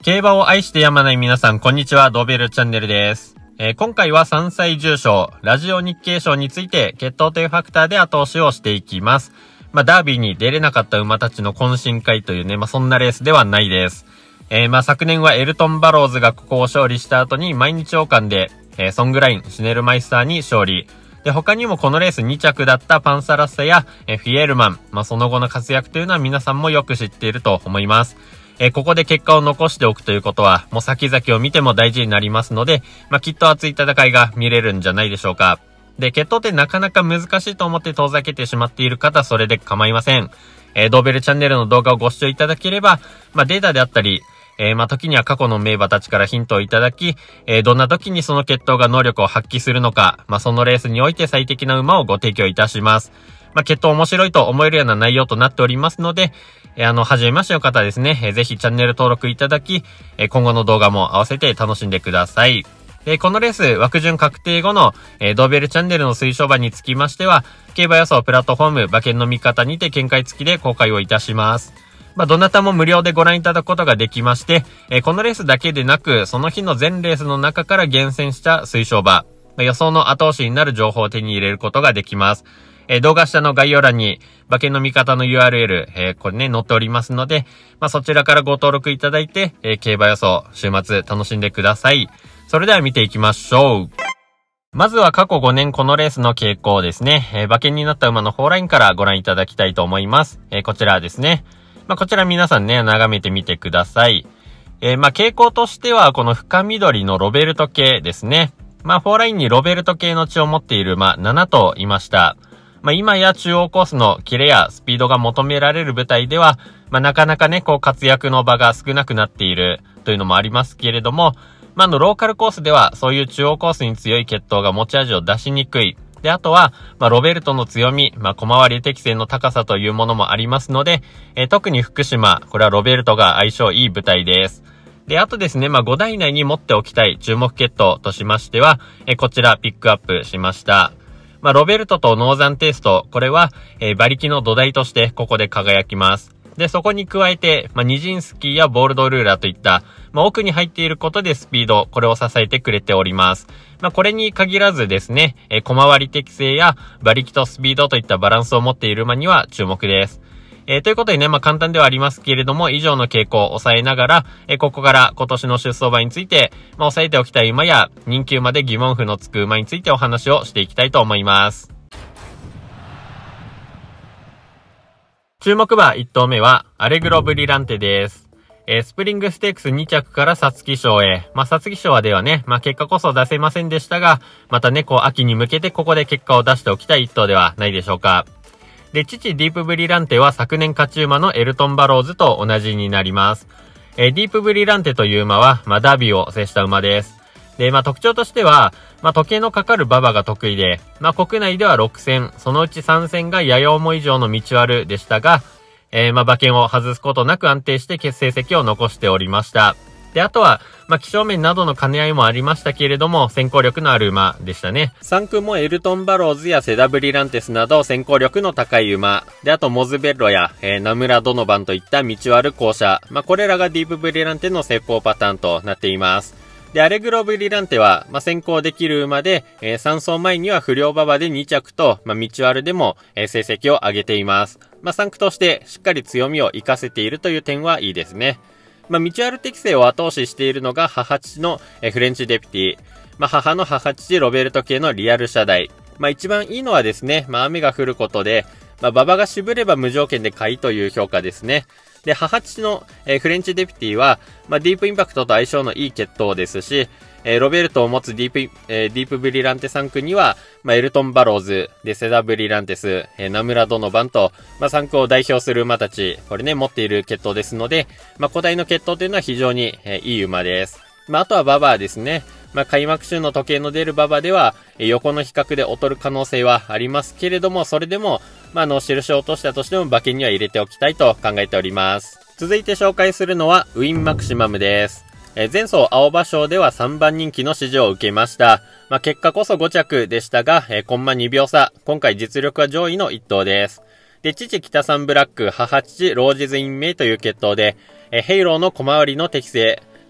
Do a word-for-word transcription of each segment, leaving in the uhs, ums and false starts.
競馬を愛してやまない皆さん、こんにちは。ドーベルチャンネルです。えー、今回はさんさい重賞、ラジオ日経賞について、血統というファクターで後押しをしていきます。まあ、ダービーに出れなかった馬たちの懇親会というね、まあ、そんなレースではないです。えー、まあ、昨年はエルトン・バローズがここを勝利した後に、毎日王冠で、えー、ソングライン、シュネルマイスターに勝利。で、他にもこのレースに着だったパンサラッサや、えー、フィエールマン、まあ、その後の活躍というのは皆さんもよく知っていると思います。えー、ここで結果を残しておくということは、もう先々を見ても大事になりますので、まあ、きっと熱い戦いが見れるんじゃないでしょうか。で、血統ってなかなか難しいと思って遠ざけてしまっている方、それで構いません。えー、ドーベルチャンネルの動画をご視聴いただければ、まあ、データであったり、えー、まあ、時には過去の名馬たちからヒントをいただき、えー、どんな時にその血統が能力を発揮するのか、まあ、そのレースにおいて最適な馬をご提供いたします。まあ、血統面白いと思えるような内容となっておりますので、えー、あの、初めましての方ですね、えー、ぜひチャンネル登録いただき、えー、今後の動画も合わせて楽しんでください。で、このレース、枠順確定後の、えー、ドーベルチャンネルの推奨馬につきましては、競馬予想プラットフォーム、馬券の見方にて見解付きで公開をいたします。まあ、どなたも無料でご覧いただくことができまして、えー、このレースだけでなく、その日の全レースの中から厳選した推奨馬、まあ、予想の後押しになる情報を手に入れることができます。えー、動画下の概要欄に、馬券の見方の ユーアールエル、えー、これね、載っておりますので、まあ、そちらからご登録いただいて、えー、競馬予想、週末楽しんでください。それでは見ていきましょう。まずは過去ごねんこのレースの傾向ですね。えー、馬券になった馬のフォーラインからご覧いただきたいと思います。えー、こちらですね。まあ、こちら皆さんね、眺めてみてください。えー、まあ、傾向としては、この深緑のロベルト系ですね。まあ、フォーラインにロベルト系の血を持っている馬なな頭いました。まあ、今や中央コースのキレやスピードが求められる舞台では、まあ、なかなかね、こう活躍の場が少なくなっているというのもありますけれども、まあ、あの、ローカルコースでは、そういう中央コースに強い血統が持ち味を出しにくい。で、あとは、まあ、ロベルトの強み、まあ、小回り適正の高さというものもありますので、えー、特に福島、これはロベルトが相性いい舞台です。で、あとですね、まあ、ごだい以内に持っておきたい注目血統としましては、えー、こちらピックアップしました。まあ、ロベルトとノーザンテイスト、これは、えー、馬力の土台としてここで輝きます。で、そこに加えて、まあ、ニジンスキーやボールドルーラーといった、まあ、奥に入っていることでスピード、これを支えてくれております。まあ、これに限らずですね、えー、小回り適正や馬力とスピードといったバランスを持っている馬には注目です。えー、ということでね、まあ、簡単ではありますけれども、以上の傾向を抑えながら、えー、ここから今年の出走馬について、まあ、抑えておきたい馬や、人気馬で疑問符のつく馬についてお話をしていきたいと思います。注目馬いち頭目は、アレグロブリランテです。えー、スプリングステークスに着から皐月賞へ。まあ、皐月賞はではね、まあ、結果こそ出せませんでしたが、またね、こう、秋に向けてここで結果を出しておきたい一頭ではないでしょうか。で、父ディープブリランテは昨年勝ち馬のエルトンバローズと同じになります。えー、ディープブリランテという馬は、まあ、ダービーを制した馬です。で、まあ、特徴としては、まあ、時計のかかる馬場が得意で、まあ、国内ではろく戦、そのうちさん戦がやや重以上の道悪でしたが、えー、まあ、馬券を外すことなく安定して結成績を残しておりました。で、あとは、まあ、気象面などの兼ね合いもありましたけれども、先行力のある馬でしたね。さん区もエルトンバローズやセダブリランテスなど先行力の高い馬。で、あとモズベッロや、えー、ナムラドノバンといった道悪校舎。まあ、これらがディープブリランテの成功パターンとなっています。で、アレグロブリランテは、まあ、先行できる馬で、えー、さん走前には不良馬場でに着と、まあ、道悪でも、えー、成績を上げています。まあ、さん区としてしっかり強みを活かせているという点はいいですね。まあ、道悪適性を後押ししているのが母父の、えー、フレンチデピティ。まあ、母の母父ロベルト系のリアル車台。まあ、一番いいのはですね、まあ、雨が降ることで、まあ、馬場が渋れば無条件で買いという評価ですね。で、母父の、えー、フレンチデピティは、まあ、ディープインパクトと相性のいい血統ですし、えー、ロベルトを持つディープ、えー、ディープブリランテさん区には、まあ、エルトンバローズ、で、セダブリランテス、えー、ナムラドノバンと、まあ、さん区を代表する馬たち、これね、持っている血統ですので、まあ、古代の血統というのは非常に、えー、いい馬です。まあ、あとはババアですね。まあ、開幕週の時計の出る馬場では、えー、横の比較で劣る可能性はありますけれども、それでも、まあ、あの、印を落としたとしても馬券には入れておきたいと考えております。続いて紹介するのは、ウィンマクシマムです。えー、前走青葉賞ではさんばん人気の支持を受けました。まあ、結果こそご着でしたが、えー、コンマにびょう差。今回実力は上位の一頭です。で、父北三ブラック、母父ロージズインメイという血統で、えー、ヘイローの小回りの適性。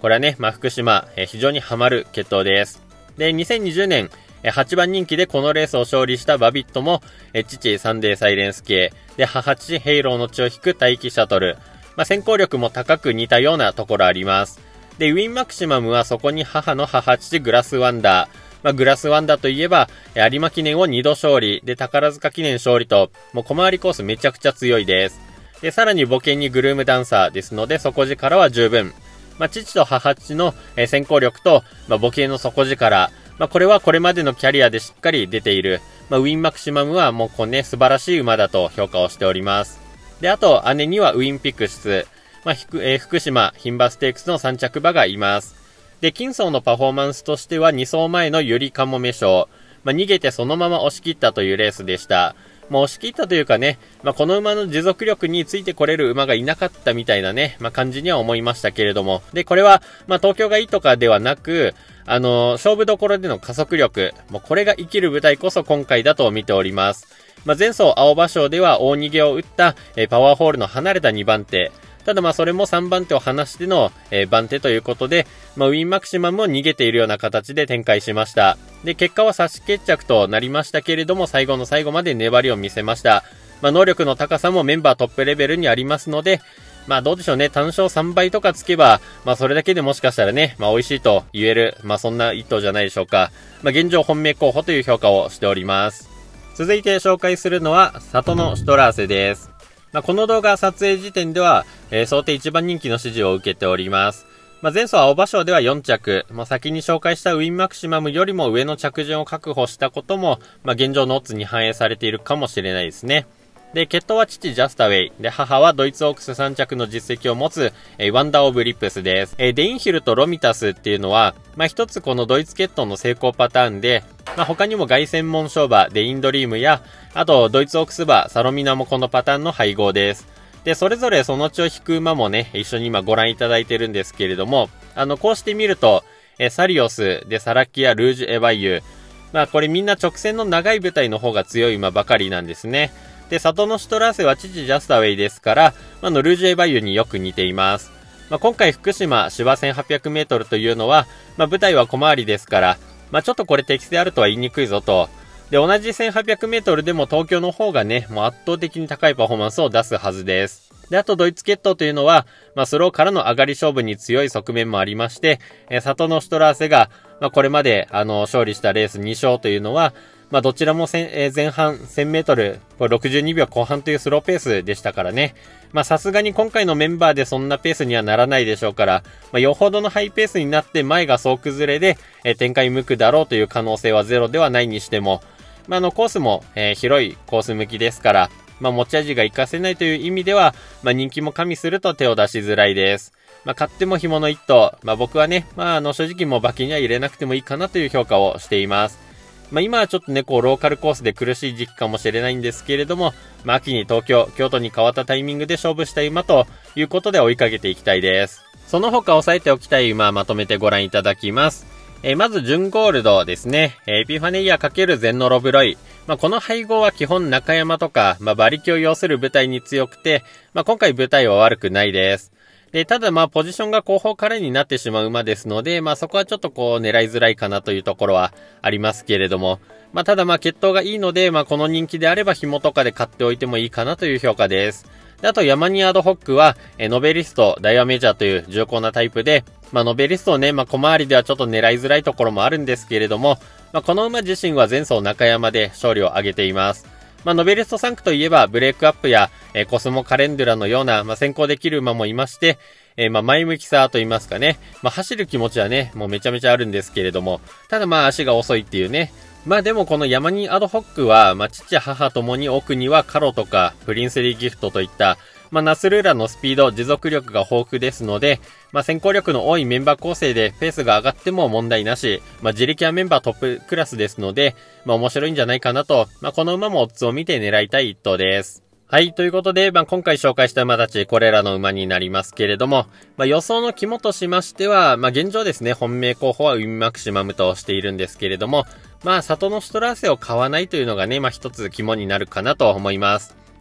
これはね、まあ、福島、えー、非常にハマる決闘です。で、にせんにじゅうねん、はちばん人気でこのレースを勝利したバビットも、父サンデーサイレンス系、で、母父ヘイローの血を引く待機シャトル。まあ、先行力も高く似たようなところあります。で、ウィンマキシマムはそこに母の母父グラスワンダー。まあ、グラスワンダーといえば、有馬記念をにど勝利、で、宝塚記念勝利と、もう小回りコースめちゃくちゃ強いです。で、さらに母犬にグルームダンサーですので、底力は十分。まあ、父と母父の先行力と、まあ、母犬の底力。まあ、これはこれまでのキャリアでしっかり出ている。まあ、ウィンマキシマムはもうこうね、素晴らしい馬だと評価をしております。で、あと、姉にはウィンピクス。まあ、えー、福島、牝馬ステークスのさん着馬がいます。で、金走のパフォーマンスとしてはに走前のゆりかもめ賞。まあ、逃げてそのまま押し切ったというレースでした。まあ、押し切ったというかね、まあ、この馬の持続力についてこれる馬がいなかったみたいなね、まあ、感じには思いましたけれども。で、これは、まあ、東京がいいとかではなく、あのー、勝負どころでの加速力。もうこれが生きる舞台こそ今回だと見ております。まあ、前走青葉賞では大逃げを打った、えー、パワーホールの離れたにばん手。ただまあそれもさんばん手を離しての、えー、番手ということで、まあ、ウィンマキシマムも逃げているような形で展開しました。で、結果は差し決着となりましたけれども、最後の最後まで粘りを見せました。まあ、能力の高さもメンバートップレベルにありますので、まあどうでしょうね、単勝さんばいとかつけば、まあそれだけでもしかしたらね、まあ美味しいと言える、まあそんな一頭じゃないでしょうか。まあ現状本命候補という評価をしております。続いて紹介するのは、里のシュトラーセです。まあこの動画撮影時点では、えー、想定いちばん人気の支持を受けております。まあ前走青葉賞ではよん着、まあ先に紹介したウィンマキシマムよりも上の着順を確保したことも、まあ現状のオッズに反映されているかもしれないですね。で、血統は父ジャスタウェイ。で、母はドイツオークスさん着の実績を持つ、えー、ワンダーオブリップスです。えー、デインヒルとロミタスっていうのは、まあ、一つこのドイツ血統の成功パターンで、まあ、他にも凱旋門賞馬、デインドリームや、あと、ドイツオークス馬、サロミナもこのパターンの配合です。で、それぞれその血を引く馬もね、一緒に今ご覧いただいてるんですけれども、あの、こうして見ると、えー、サリオス、で、サラキア、ルージュ・エヴァイユ。まあ、これみんな直線の長い舞台の方が強い馬ばかりなんですね。で、里のシュトラーセは父ジャスタウェイですから、まあ、のルージュエバイユによく似ています。まあ、今回福島芝せんはっぴゃくメートルというのは、まあ、舞台は小回りですから、まあ、ちょっとこれ適性あるとは言いにくいぞと。で、同じせんはっぴゃくメートルでも東京の方がね、もう圧倒的に高いパフォーマンスを出すはずです。で、あとドイツ血統というのは、まあ、スローからの上がり勝負に強い側面もありまして、えー、里のシュトラーセが、まあ、これまで、あの、勝利したレースに勝というのは、まあどちらもえー、前半せんメートル、これろくじゅうにびょうこう半というスローペースでしたからね。まあさすがに今回のメンバーでそんなペースにはならないでしょうから、まあよほどのハイペースになって前が総崩れで、えー、展開向くだろうという可能性はゼロではないにしても、まああのコースも、えー、広いコース向きですから、まあ持ち味が活かせないという意味では、まあ人気も加味すると手を出しづらいです。まあ買っても紐の一頭、まあ僕はね、まああの正直もう馬券には入れなくてもいいかなという評価をしています。まあ今はちょっとね、こう、ローカルコースで苦しい時期かもしれないんですけれども、まあ秋に東京、京都に変わったタイミングで勝負したい馬ということで追いかけていきたいです。その他押さえておきたい馬、まとめてご覧いただきます。えー、まず、準ゴールドですね。えー、エピファネイア×ゼンノロブロイ。まあこの配合は基本中山とか、まあ馬力を要する舞台に強くて、まあ今回舞台は悪くないです。で、ただまあポジションが後方からになってしまう馬ですので、まあそこはちょっとこう狙いづらいかなというところはありますけれども、まあただまあ血統がいいので、まあこの人気であれば紐とかで買っておいてもいいかなという評価です。で、あとヤマニアードホックは、えノベリスト、ダイワメジャーという重厚なタイプで、まあノベリストをね、まあ小回りではちょっと狙いづらいところもあるんですけれども、まあこの馬自身は前走中山で勝利を挙げています。まあ、ノベリストさん区といえば、ブレイクアップや、えー、コスモカレンデュラのような、まあ、先行できる馬もいまして、えー、まあ、前向きさと言いますかね。まあ、走る気持ちはね、もうめちゃめちゃあるんですけれども、ただまあ、足が遅いっていうね。まあでもこのヤマニアドホックは、まあ、父母ともに奥にはカロとか、プリンスリーギフトといった、まあ、ナスルーラのスピード、持続力が豊富ですので、まあ、先行力の多いメンバー構成でペースが上がっても問題なし、まあ、自力はメンバートップクラスですので、まあ、面白いんじゃないかなと、まあ、この馬もオッズを見て狙いたい一頭です。はい、ということで、まあ、今回紹介した馬たち、これらの馬になりますけれども、まあ、予想の肝としましては、まあ、現状ですね、本命候補はウィンマキシマムとしているんですけれども、まあ、里のシュトラーセを買わないというのがね、まあ、一つ肝になるかなと思います。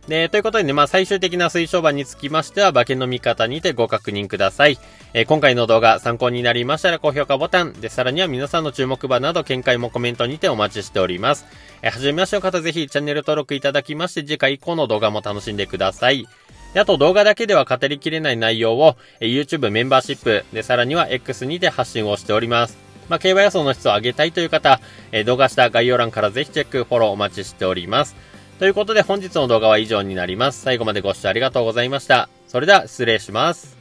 で、ということでね、まあ最終的な推奨版につきましては、馬券の見方にてご確認ください。えー、今回の動画参考になりましたら高評価ボタン、で、さらには皆さんの注目馬など見解もコメントにてお待ちしております。えー、はじめましての方ぜひチャンネル登録いただきまして、次回以降の動画も楽しんでください。で、あと動画だけでは語りきれない内容を、えー、YouTube メンバーシップ、で、さらには X にて発信をしております。まあ、競馬予想の質を上げたいという方、えー、動画下概要欄からぜひチェック、フォローお待ちしております。ということで本日の動画は以上になります。最後までご視聴ありがとうございました。それでは失礼します。